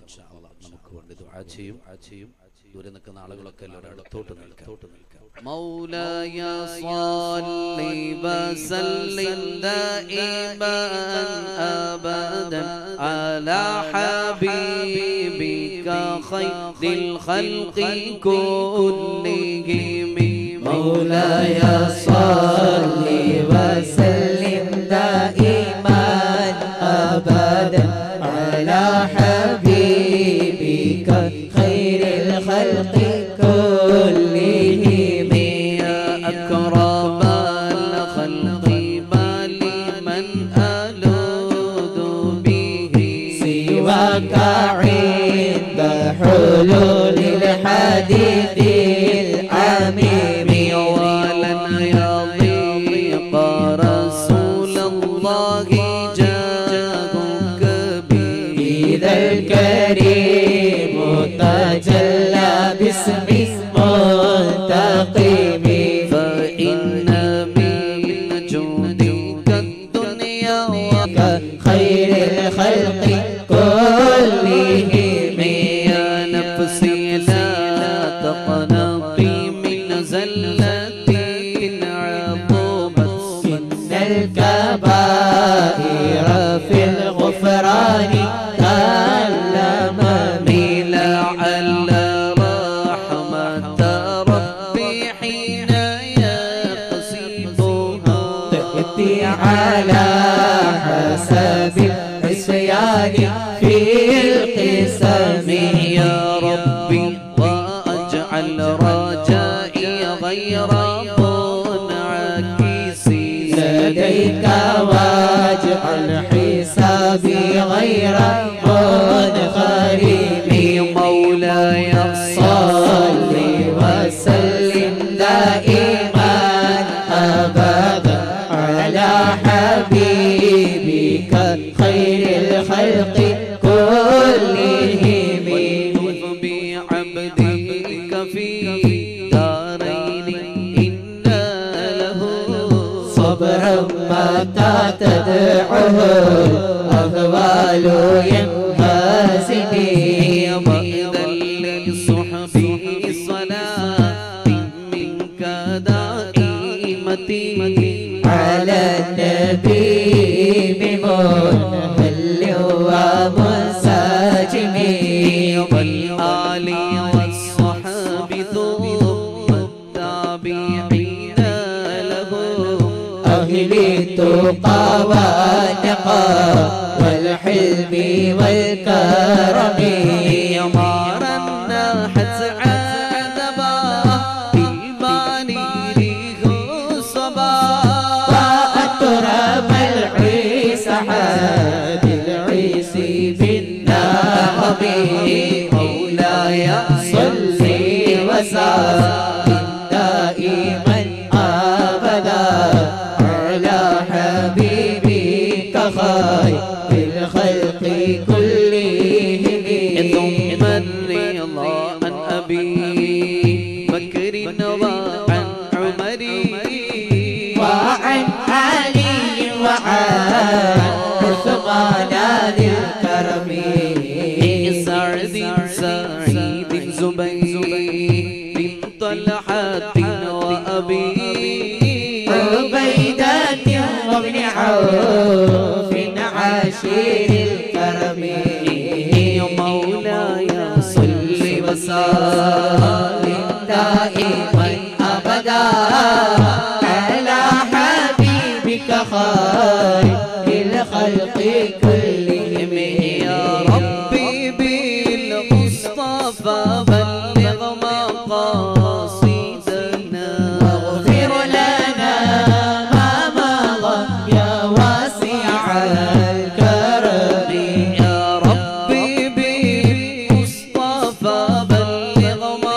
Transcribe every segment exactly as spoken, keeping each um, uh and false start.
നമുക്ക് വേണ്ടി ദുആ ചെയ്യും. ദൂരെ നിൽക്കുന്ന ആളുകളൊക്കെ എല്ലാവരും അടുത്തോട്ട് നിൽക്കാം. مولاي صل وسلم دائما أبدا على حبيبك خير الخلق كلهم. مولاي صل وسلم دائما أبدا على حبيبك خير الخلق كلهم. يا أكرم الخلق لمن ألوذ به سواك عند حلول الحديث العميم. ولن يضيق رسول الله جاهك به إذا الكريم تجلى باسم منتقم. فإن من جودك الدنيا خير الخلق كلهم. يا نفسي لا تقنطي من زلة عظمت. إن الكبائر في الغفران كالأمم. لعل رحمة ربي حين يقصدها تأتي على حسب العصيان في القسم. يا ربي واجعل رجائي غير منعكس لديك واجعل حسابي غير منخرم. مولاي صل وسلم دائما أبدا على حبيبك خير الخلق كلهم. والطف بعبدك في دارين إن له صبرا متى تدعه الأهوال ينهزمي. وإذا للصحب صلاة منك دائمة على النبي بمنهل ومنسجم. والآل والصحب ثم التابعين له أهل التقى والنقى والحلم والكرم. يمارا ناحت عذبا بالبال ريح الصبا وأترب العيس حاد العيس بالنعم. مولاي صل وسلم دائما أبدا على حبيبك خير الخلق كلهم. ثم الرضا عن أبي بكر وعن عمر وعن علي وعن عثمان ذي الكرم. سعد سعيد زبير طلحة وأبي عبيدة وابن عوف عشير الكرم. مولاي صل وسلم دائما أبدا على حبيبك خير الخلق كلهم. يا ربي بالمصطفى بلغ مقاصدنا واغفر لنا ما مضى يا واسع الكرم. يا ربي بالمصطفى بلغ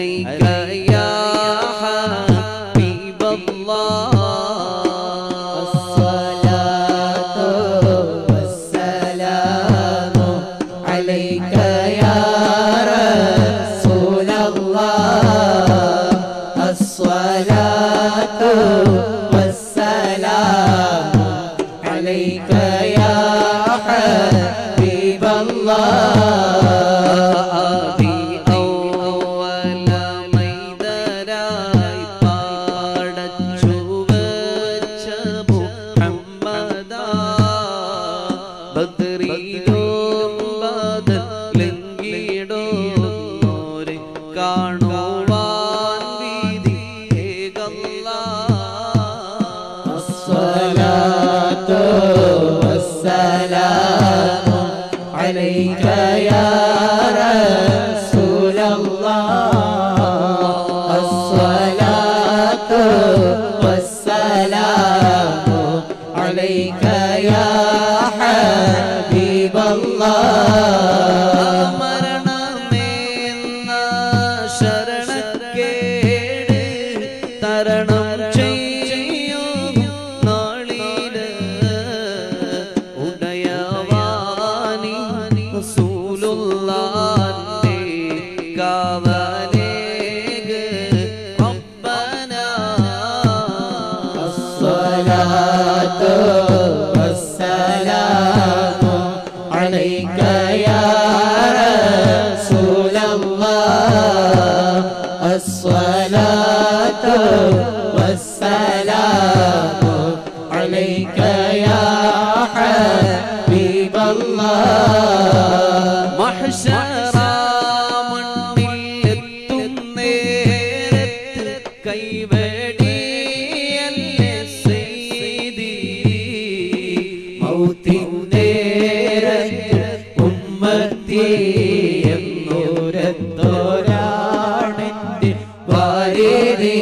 عليك يا حبيب الله الصلاة والسلام عليك يا رسول الله الصلاة والسلام عليك يا حبيب الله آدي أول മൈദരായി പാടച്ചു വച്ച മുഹമ്മദാ ബദ്രീലും ബദലെങ്കിടുന്നോരെ കാണുവാൻ വിധിയേകല്ലാ الصلاة والسلام عليك يا رسول الله الصلاة والسلام عليك يا حبيب الله മരണമെന്ന ശരണക്കേട് തരണം ചെയ്യും നാളില് ഉടയവാനി റസൂലുള്ളാഹിന്റെ കാവലേക് റബ്ബനാ الصلاة والسلام عليك يا رسول الله الصلاة والسلام عليك يا حبيب الله മഹ്ശറ മണ്ണിലെത്തും നേരത്ത് കൈവടിയല്ലേ സയ്യിദി മൗത്തിൻ നേരത്ത് ഉമ്മത്തി എന്നൂരത്തോരാണെന്റെ വാരിധി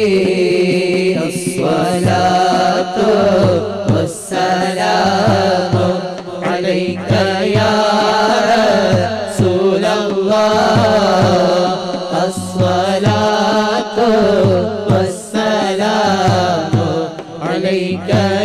الصلاة والسلام عليك يا رسول الله الصلاة والسلام عليك